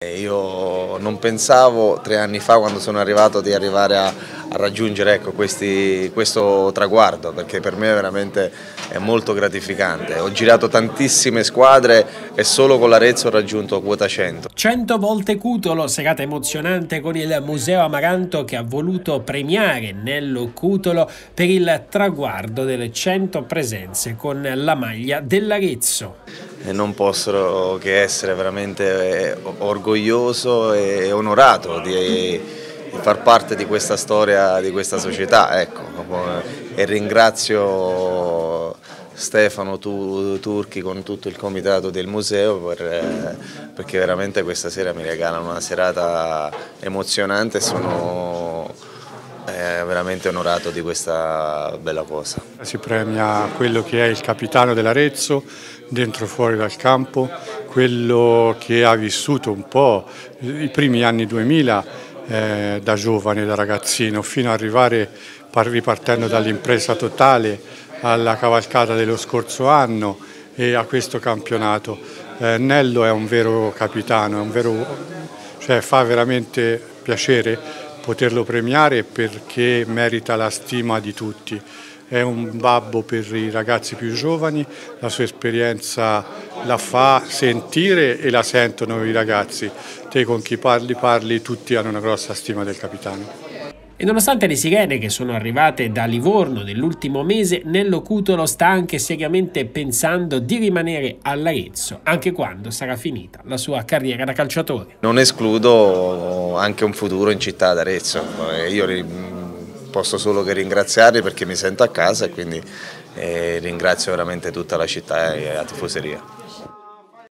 Io non pensavo 3 anni fa, quando sono arrivato, di arrivare a raggiungere, ecco, questo traguardo, perché per me veramente è molto gratificante. Ho girato tantissime squadre e solo con l'Arezzo ho raggiunto quota 100. 100 volte Cutolo, serata emozionante con il Museo Amaranto che ha voluto premiare Nello Cutolo per il traguardo delle 100 presenze con la maglia dell'Arezzo. E non posso che essere veramente orgoglioso e onorato di far parte di questa storia, di questa società, ecco. E ringrazio Stefano Turchi con tutto il comitato del museo perché veramente questa sera mi regalano una serata emozionante e sono veramente onorato di questa bella cosa. Si premia quello che è il capitano dell'Arezzo, dentro e fuori dal campo, quello che ha vissuto un po' i primi anni 2000 da giovane, da ragazzino, fino ad arrivare, ripartendo dall'impresa totale, alla cavalcata dello scorso anno e a questo campionato. Nello è un vero capitano, cioè fa veramente piacere poterlo premiare perché merita la stima di tutti. È un babbo per i ragazzi più giovani, la sua esperienza la fa sentire e la sentono i ragazzi. Te con chi parli, tutti hanno una grossa stima del capitano. E nonostante le sirene che sono arrivate da Livorno nell'ultimo mese, Nello Cutolo sta anche seriamente pensando di rimanere all'Arezzo, anche quando sarà finita la sua carriera da calciatore. Non escludo anche un futuro in città d'Arezzo. Io posso solo che ringraziarli perché mi sento a casa e quindi ringrazio veramente tutta la città e la tifoseria.